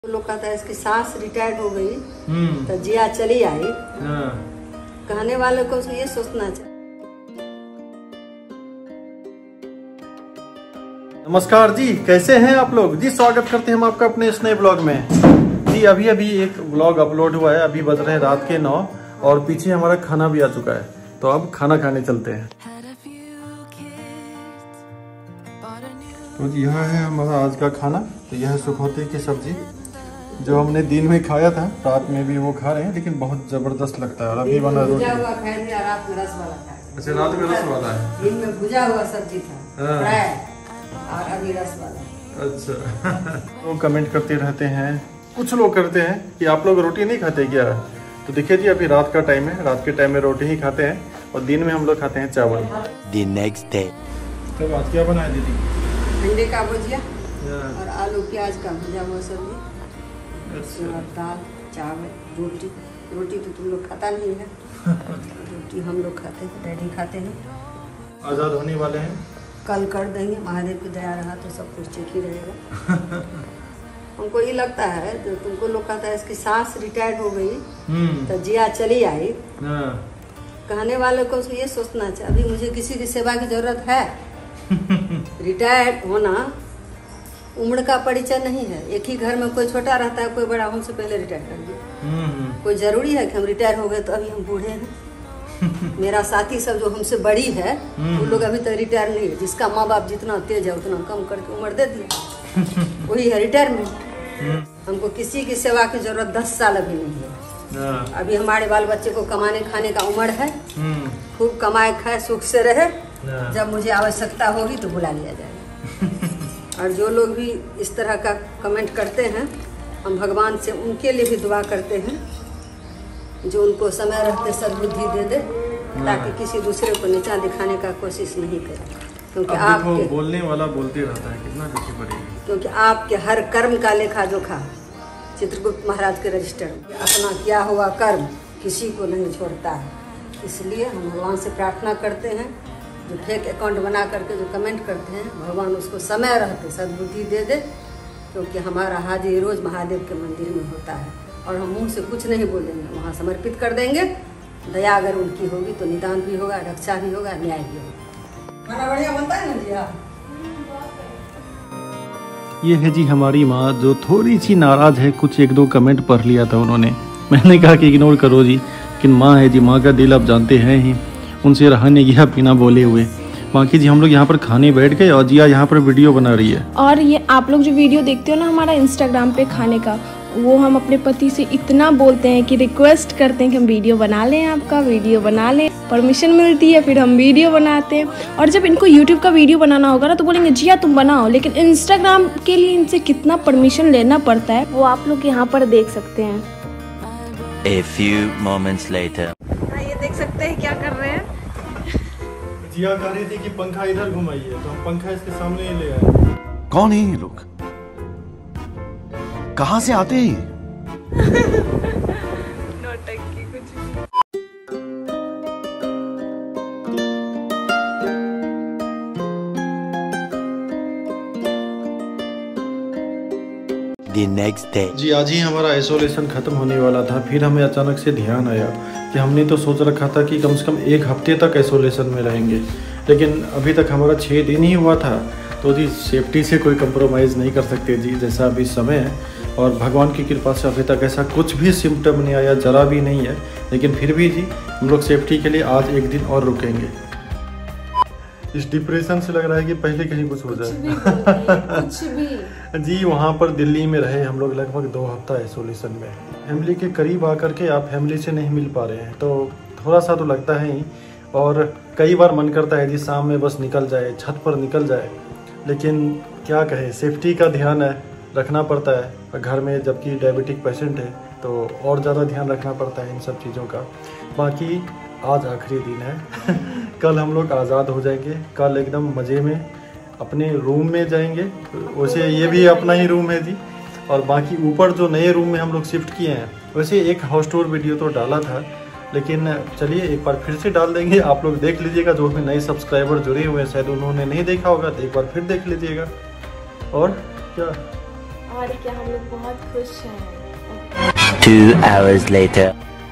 लोग कहता है इसकी सास रिटायर्ड हो गई तो जिया चली आई। कहने वाले को ये सोचना चाहिए। नमस्कार जी, कैसे हैं आप लोग जी। स्वागत करते हैं हम आपका अपने इस नए ब्लॉग में जी। अभी एक ब्लॉग अपलोड हुआ है। अभी बज रहे हैं रात के 9 और पीछे हमारा खाना भी आ चुका है। तो अब खाना खाने चलते हैं। तो जी यह है हमारा आज का खाना। तो यह है सुखौती की सब्जी जो हमने दिन में खाया था, रात में भी वो खा रहे हैं, लेकिन बहुत जबरदस्त लगता है। और अभी बना रोटी। रात में रस वाला था। अच्छा, रात में रस वाला है। दिन में भुजा हुआ सब्जी था और अभी रस वाला। अच्छा तो कमेंट करते रहते हैं, कुछ लोग करते हैं कि आप लोग रोटी नहीं खाते क्या। तो देखिए जी, अभी रात का टाइम है। रात के टाइम में रोटी ही खाते हैं और दिन में हम लोग खाते हैं चावल। The next day. तो आज क्या बनाया दीदी? भिंडी का भुजिया और आलू प्याज का भुजा हुआ सब्जी। और दाल चावल रोटी। रोटी तो तुम लोग खाता नहीं है। रोटी हम लोग खाते हैं, डैडी खाते हैं। आजाद होने वाले हैं, कल कर देंगे। महादेव की दया रहा तो सब कुछ ठीक ही रहेगा। हमको ये लगता है जो तुमको लोग कहता है इसकी सास रिटायर्ड हो गई तो जिया चली आई। कहने वाले को ये सोचना चाहिए अभी मुझे किसी की सेवा की जरूरत है। रिटायर्ड होना उम्र का परिचय नहीं है। एक ही घर में कोई छोटा रहता है, कोई बड़ा। हमसे पहले रिटायर कर दिया। कोई जरूरी है कि हम रिटायर हो गए तो अभी हम बूढ़े हैं। मेरा साथी सब जो हमसे बड़ी है वो लोग अभी तक रिटायर नहीं है। जिसका माँ बाप जितना तेज है उतना कम करके उम्र दे दिया, वही है रिटायरमेंट। हमको किसी की सेवा की जरूरत 10 साल अभी नहीं है। अभी हमारे बाल बच्चे को कमाने खाने का उम्र है। खूब कमाए खाए सुख से रहे। जब मुझे आवश्यकता होगी तो बुला लिया जाएगा। और जो लोग भी इस तरह का कमेंट करते हैं, हम भगवान से उनके लिए भी दुआ करते हैं जो उनको समय रहते सद्बुद्धि दे दे, ताकि किसी दूसरे को नीचा दिखाने का कोशिश नहीं करे। क्योंकि आपके बोलने वाला बोलते रहता है, कितना दुखी पड़ेगी। क्योंकि आपके हर कर्म का लेखा जोखा चित्रगुप्त महाराज के रजिस्टर में। अपना किया हुआ कर्म किसी को नहीं छोड़ता है। इसलिए हम भगवान से प्रार्थना करते हैं, जो फेक अकाउंट बना करके जो कमेंट करते हैं, भगवान उसको समय रहते सद्बुद्धि दे दे। क्योंकि हमारा हाजिरी रोज महादेव के मंदिर में होता है और हम मुंह से कुछ नहीं बोलेंगे, वहाँ समर्पित कर देंगे। दया अगर उनकी होगी तो निदान भी होगा, रक्षा भी होगा, न्याय भी होगा। खाना बढ़िया बनता है ना जी। हाँ, ये है जी हमारी माँ, जो थोड़ी सी नाराज है। कुछ 1-2 कमेंट पढ़ लिया था उन्होंने। मैंने कहा कि इग्नोर करो जी, लेकिन माँ है जी, माँ का दिल आप जानते हैं ही। उनसे रहा नहीं गया बिना बोले हुए। बाकी जी हम लोग यहाँ पर खाने बैठ गए और जिया यहाँ पर वीडियो बना रही है। और ये आप लोग जो वीडियो देखते हो ना हमारा इंस्टाग्राम पे खाने का, वो हम अपने पति से इतना बोलते हैं कि रिक्वेस्ट करते हैं कि हम वीडियो बना लें, आपका वीडियो बना लें। परमिशन मिलती है फिर हम वीडियो बनाते हैं। और जब इनको यूट्यूब का वीडियो बनाना होगा ना तो बोलेंगे जिया तुम बनाओ, लेकिन इंस्टाग्राम के लिए इनसे कितना परमिशन लेना पड़ता है वो आप लोग यहाँ पर देख सकते हैं। A few moments later. ये देख सकते हैं क्या कर रहे हैं। जिया कह रही थी कि पंखा इधर घुमाइए, तो हम पंखा इसके सामने ही ले आए। कौन है ये लोग, कहाँ से आते हैं? नौटंकी कुछ भी। The next day. जी आज ही हमारा आइसोलेशन खत्म होने वाला था। फिर हमें अचानक से ध्यान आया कि हमने तो सोच रखा था कि कम से कम 1 हफ्ते तक आइसोलेशन में रहेंगे, लेकिन अभी तक हमारा 6 दिन ही हुआ था। तो जी सेफ्टी से कोई कंप्रोमाइज़ नहीं कर सकते जी, जैसा अभी समय है। और भगवान की कृपा से अभी तक ऐसा कुछ भी सिम्टम नहीं आया, जरा भी नहीं है। लेकिन फिर भी जी हम लोग सेफ्टी के लिए आज 1 दिन और रुकेंगे। इस डिप्रेशन से लग रहा है कि पहले कहीं कुछ हो जाए। कुछ भी जी वहाँ पर दिल्ली में रहे हम लोग लगभग 2 हफ्ता आइसोलेशन में। फैमिली के करीब आकर के आप फैमिली से नहीं मिल पा रहे हैं तो थोड़ा सा तो लगता है ही। और कई बार मन करता है जी शाम में बस निकल जाए, छत पर निकल जाए, लेकिन क्या कहे, सेफ्टी का ध्यान है रखना पड़ता है। घर में जबकि डायबिटिक पेशेंट है तो और ज़्यादा ध्यान रखना पड़ता है इन सब चीज़ों का। बाकी आज आखिरी दिन है। कल हम लोग आज़ाद हो जाएंगे। कल एकदम मज़े में अपने रूम में जाएंगे। वैसे ये भी अपना ही रूम है जी। और बाकी ऊपर जो नए रूम में हम लोग शिफ्ट किए हैं, वैसे एक हाउस टूर वीडियो तो डाला था, लेकिन चलिए एक बार फिर से डाल देंगे। आप लोग देख लीजिएगा, जो भी नए सब्सक्राइबर जुड़े हुए हैं शायद उन्होंने नहीं देखा होगा तो एक बार फिर देख लीजिएगा। और क्या और क्या, हम लोग बहुत खुश हैं। 2 hours later.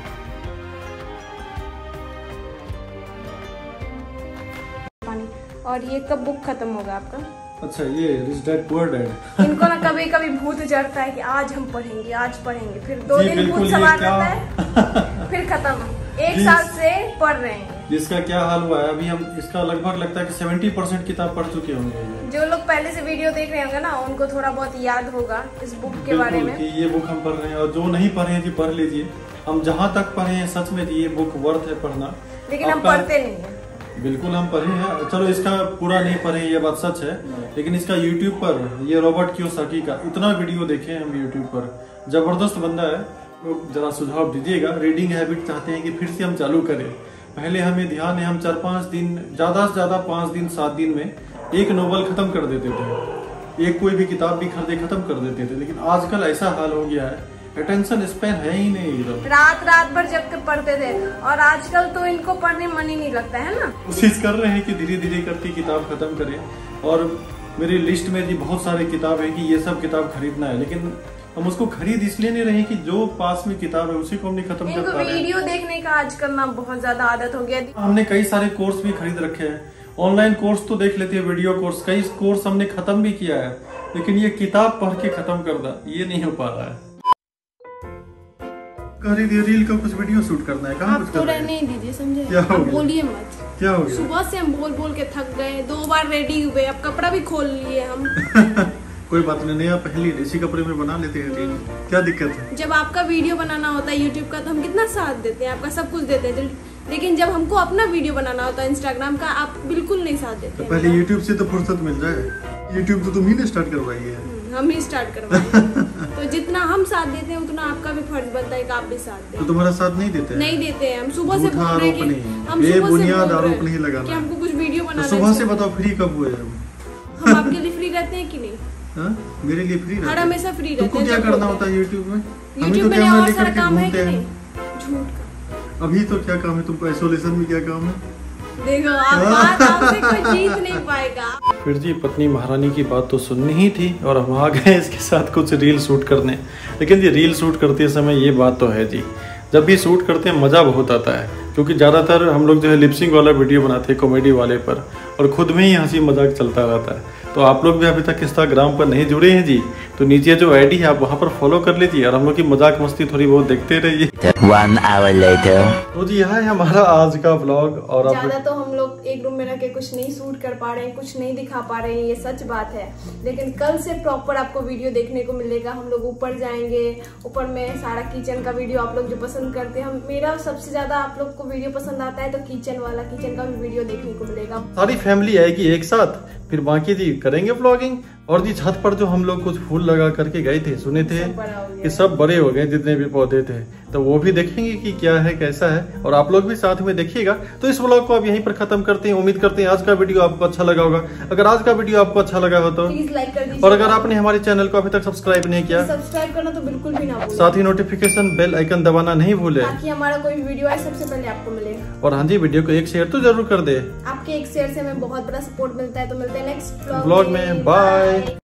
और ये कब बुक खत्म होगा आपका? अच्छा, ये रिच डैड पुअर डैड। इनको ना कभी कभी भूत जड़ता है कि आज हम पढ़ेंगे, फिर 2 दिन भूत सवार रहता है, फिर खत्म। 1 साल से पढ़ रहे हैं। इसका क्या हाल हुआ है अभी, हम इसका लगभग लगता है कि 70% किताब पढ़ चुके होंगे। जो लोग पहले से वीडियो देख रहे होंगे ना, उनको थोड़ा बहुत याद होगा इस बुक के बारे में कि ये बुक हम पढ़ रहे हैं। और जो नहीं पढ़े हैं जी, पढ़ लीजिए। हम जहाँ तक पढ़े हैं सच में जी ये बुक वर्थ है पढ़ना। लेकिन हम पढ़ते नहीं है। बिल्कुल हम पढ़े हैं, चलो इसका पूरा नहीं पढ़े ये बात सच है, लेकिन इसका यूट्यूब पर ये रॉबर्ट कियोसाकी का इतना वीडियो देखे हैं हम यूट्यूब पर, जबरदस्त बंदा है। तो जरा सुझाव दीजिएगा, रीडिंग हैबिट चाहते हैं कि फिर से हम चालू करें। पहले हमें ध्यान है, हम 4-5 दिन, ज्यादा से ज्यादा 5 दिन 7 दिन में एक नोवेल खत्म कर देते थे, एक कोई भी किताब भी खरीदे खत्म कर देते थे। लेकिन आजकल ऐसा हाल हो गया है, अटेंशन स्पैन है ही नहीं एकदम। रात भर जग के पढ़ते थे, और आजकल तो इनको पढ़ने मन ही नहीं लगता है ना। कोशिश कर रहे हैं कि धीरे धीरे करके किताब खत्म करें। और मेरी लिस्ट में जी बहुत सारे किताब है कि ये सब किताब खरीदना है, लेकिन हम उसको खरीद इसलिए नहीं रहे कि जो पास में किताब है उसी को हम नहीं खत्म कर पा रहे हैं। वीडियो देखने का आजकल ना बहुत ज्यादा आदत हो गया। हमने कई सारे कोर्स भी खरीद रखे हैं, ऑनलाइन कोर्स तो देख लेते हैं, वीडियो कोर्स, कई कोर्स हमने खत्म भी किया है, लेकिन ये किताब पढ़ के खत्म करना ये नहीं हो पा रहा है। रील का कुछ वीडियो शूट करना है, कहाँ आप तो रहने ही दीजिए, समझे? क्या हो गया? बोलिए मत। क्या हो गया? सुबह से हम बोल बोल के थक गए, 2 बार रेडी हुए, अब कपड़ा भी खोल लिए हम। कोई बात नहीं, नया पहली इसी कपड़े में बना लेते हैं रील, क्या दिक्कत है? जब आपका वीडियो बनाना होता है यूट्यूब का, तो हम कितना साथ देते हैं, आपका सब कुछ देते हैं, लेकिन जब हमको अपना वीडियो बनाना होता है इंस्टाग्राम का, आप बिल्कुल नहीं साथ देते। तो पहले यूट्यूब से तो फुर्सत मिल जाए, यूट्यूब तो तुम ही ने स्टार्ट करवाई है। हम ही स्टार्ट करवाए। तो जितना हम साथ देते हैं उतना आपका भी फर्ज बनता है कि आप भी साथ दें। तो तुम्हारा साथ नहीं देते हैं? नहीं देते हैं, हम सुबह से बोल रहे हैं कि हम बेबुनियाद आरोप नहीं लगाना कि हमको कुछ वीडियो बनाना है। सुबह से बताओ, फ्री कब हुए हम आपके लिए फ्री रहते हैं कि नहीं? हाँ, मेरे लिए फ्री रहते हर हमेशा फ्री रहते हैं। तुमको क्या करना होता है यूट्यूब में? यूट्यूब में और सारा काम है कि नहीं? झूठ का। अभी तो क्या काम है तुमको? आइसोलेशन में क्या काम है? देखो आप आपसे कोई जीत नहीं पाएगा। फिर जी पत्नी महारानी की बात तो सुननी ही थी, और हम आ गए इसके साथ कुछ रील शूट करने। लेकिन जी रील शूट करते समय ये बात तो है जी, जब भी शूट करते हैं मज़ा बहुत आता है, क्योंकि ज़्यादातर हम लोग जो है लिपसिंग वाला वीडियो बनाते हैं कॉमेडी वाले पर, और खुद में ही हंसी मजाक चलता रहता है। तो आप लोग भी अभी तक इंस्टाग्राम पर नहीं जुड़े हैं जी, तो नीचे जो आईडी है आप वहाँ पर फॉलो कर लीजिए, और हम लोग की मजाक मस्ती थोड़ी बहुत देखते रहिए। 1 hour later. तो जी यहाँ है हमारा आज का व्लॉग। और अब ज्यादा तो हम लोग एक रूम में रह के कुछ नहीं शूट कर पा रहे हैं, कुछ नहीं दिखा पा रहे हैं, ये सच बात है। लेकिन कल से प्रॉपर आपको वीडियो देखने को मिलेगा। हम लोग ऊपर जाएंगे, ऊपर में सारा किचन का वीडियो आप लोग जो पसंद करते हैं, मेरा सबसे ज्यादा आप लोग को वीडियो पसंद आता है तो किचन वाला, किचन का भी वीडियो देखने को मिलेगा। सारी फैमिली आएगी एक साथ, फिर बाकी जी करेंगे व्लॉगिंग। और जी छत पर जो हम लोग कुछ फूल लगा करके गए थे, सुने थे कि सब बड़े हो गए जितने भी पौधे थे, तो वो भी देखेंगे कि क्या है कैसा है, और आप लोग भी साथ में देखिएगा। तो इस व्लॉग को आप यहीं पर खत्म करते हैं। उम्मीद करते हैं आज का वीडियो आपको अच्छा लगा होगा। अगर आज का वीडियो आपको अच्छा लगा हो तो प्लीज लाइक कर दीजिए, और अगर आपने हमारे चैनल को अभी तक सब्सक्राइब नहीं किया, सब्सक्राइब करना तो बिल्कुल भी ना भूलें। साथ ही नोटिफिकेशन बेल आइकन दबाना नहीं भूले, ताकि हमारा कोई वीडियो आए सबसे पहले आपको मिले। और हाँ जी, वीडियो को एक शेयर तो जरूर कर दे। आपके एक शेयर से हमें बहुत बड़ा सपोर्ट मिलता है। तो मिलते हैं नेक्स्ट व्लॉग में, बाय।